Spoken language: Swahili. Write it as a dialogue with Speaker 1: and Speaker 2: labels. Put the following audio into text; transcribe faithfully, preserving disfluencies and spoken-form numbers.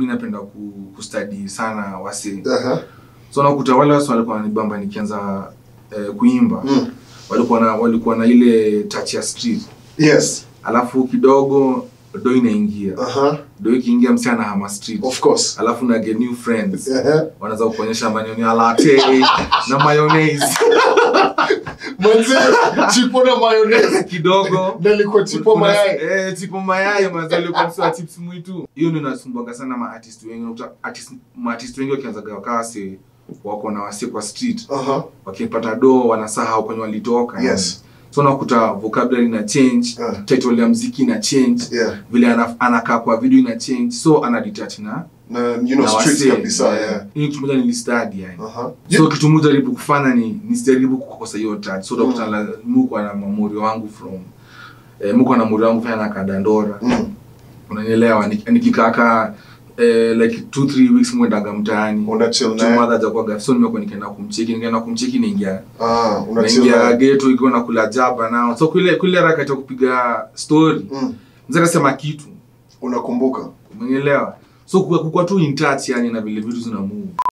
Speaker 1: mimi napenda ku, kustudy sana wase.
Speaker 2: Aha.
Speaker 1: So nakuta wale wase walikuwa wananibamba nikianza eh, kuimba.
Speaker 2: Mm.
Speaker 1: Walikuwa na walikuwa na ile touch ya street.
Speaker 2: Yes.
Speaker 1: Alafu kidogo do inaingia.
Speaker 2: Aha.
Speaker 1: Do ikiingia msichana hama street.
Speaker 2: Of course.
Speaker 1: Alafu na get new friends.
Speaker 2: Aha.
Speaker 1: Wanaanza kuonyesha maneno ya latte na mayonnaise.
Speaker 2: Manze, chipo na mayonnaise
Speaker 1: kidogo.
Speaker 2: Nalikuwa chipo mayai.
Speaker 1: Eh, chipo mayai manze alikuwa sio chips mwitu. Hiyo ndio inasumbuka sana ma artist wengi. Unakuta artist ma artist wengi wakianza gawa si wako na wasi kwa street.
Speaker 2: Aha. Uh-huh.
Speaker 1: Wakipata do wanasahau kwenye walitoka.
Speaker 2: Yes.
Speaker 1: So nakuta vocabulary na change, uh. title ya muziki na change,
Speaker 2: yeah.
Speaker 1: vile anakaa kwa video ina change, so ana detach na
Speaker 2: na you know street kabisa yeah.
Speaker 1: Hii kitu moja nilistudy yani.
Speaker 2: Uh-huh.
Speaker 1: So kitu moja jaribu kufanya ni nisijaribu kukosa hiyo touch. So nakuta mm. Mungu ana memory wangu from eh, Mungu ana memory wangu fanya kadandora. Mm. Unanielewa nikikaka eh, like two three weeks mwendaga mtaani.
Speaker 2: Una chill naye.
Speaker 1: Mother hajakuwa gafi. So nimekuwa nikaenda kumcheki, nikaenda kumcheki naingia.
Speaker 2: Ah, una chill.
Speaker 1: Naingia ghetto iko na kula jaba nao. So kule kule harakati ya kupiga story. Mm. Nzera sema kitu.
Speaker 2: Unakumbuka?
Speaker 1: Umeelewa? So kwa kwa tu in touch yani na vile vitu zina move.